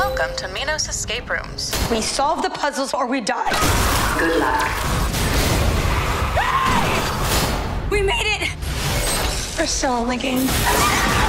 Welcome to Minos Escape Rooms. We solve the puzzles or we die. Good luck. We made it! We're still in the game.